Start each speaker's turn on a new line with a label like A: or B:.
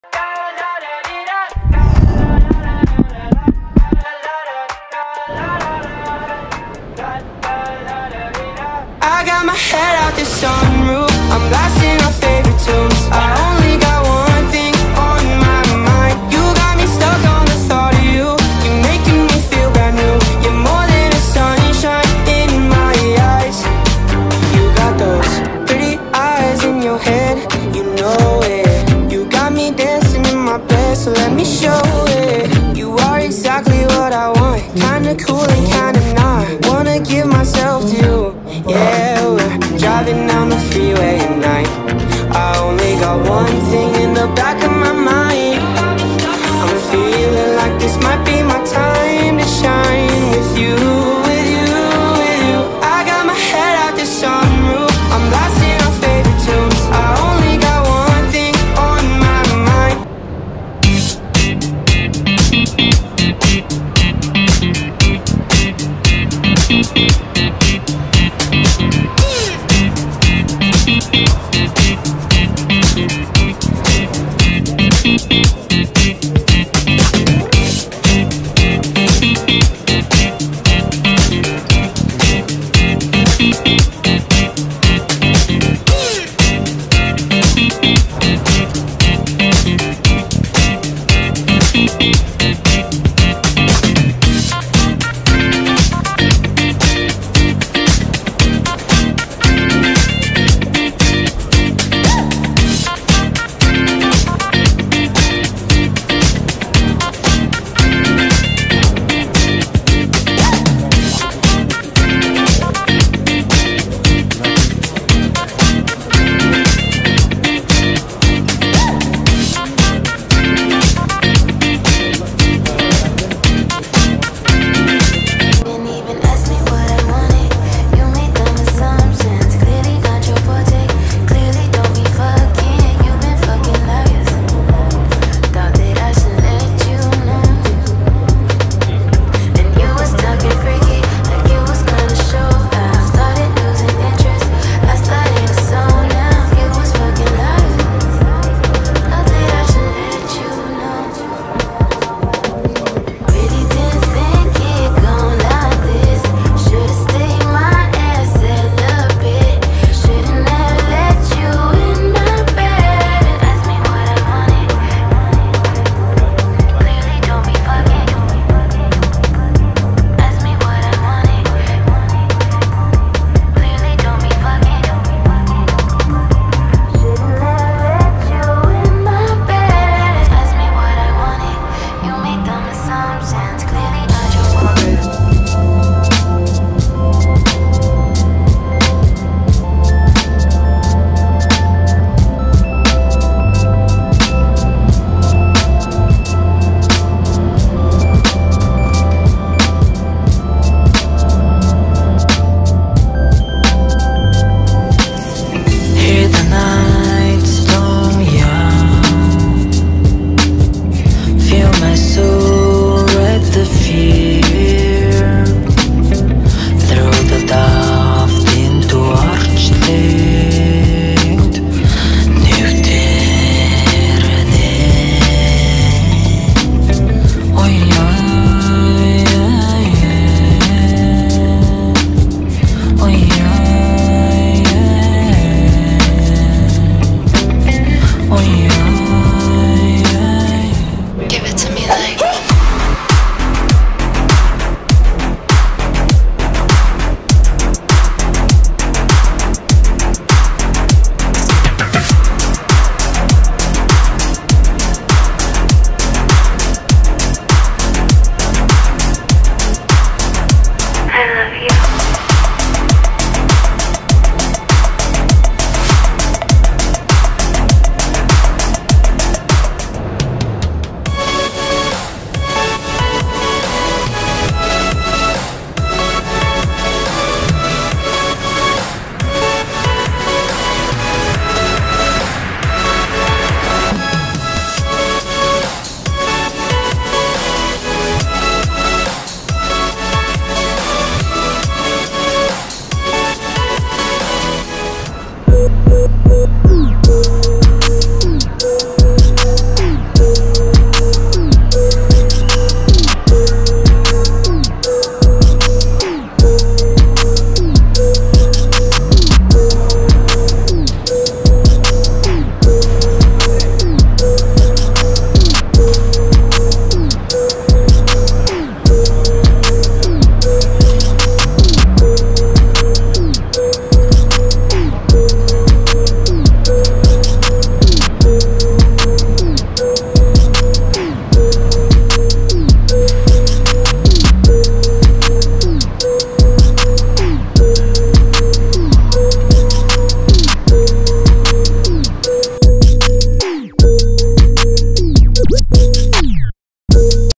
A: I got my head out the sunroof, I'm blasting our favorite tunes. I only got one thing on my mind. You got me stuck on the thought of you. You're making me feel brand new. You're more than a sunshine in my eyes. You got those pretty eyes in your head, you know it. You got me dancing in my bed, so let me show it. You are exactly what I want, kinda cool and kinda not. Wanna give myself to you. Yeah, we're driving down the freeway at night. I only got one thing in the back of my mind. I'm feeling like this might be my time to shine with you, with you, with you. I got my head out the sunroof, I'm blasting our favorite tunes. I only got one thing on my mind.